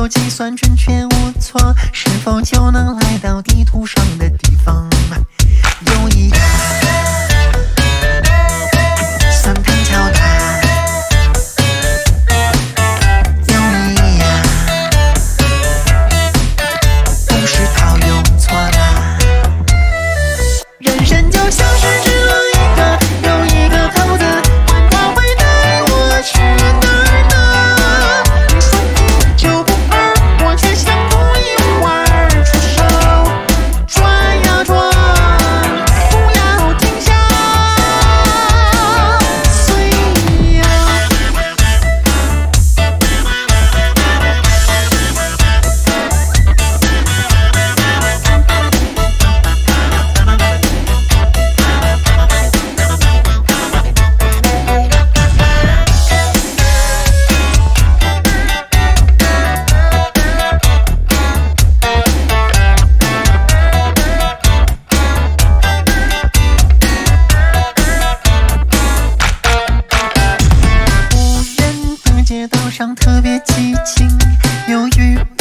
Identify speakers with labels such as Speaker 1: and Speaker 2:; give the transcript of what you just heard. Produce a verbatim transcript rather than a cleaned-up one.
Speaker 1: 果计算准确无错，是否就能来到地图上的地方？有一个算盘敲打，有你呀，不是套用错了。人生就像是只了一个又一个套子，问他会带我去哪儿呢？你说一就不二，我却想不一玩，出手转呀转，不要停下，随意呀。无人的街道上特别寂静，有雨。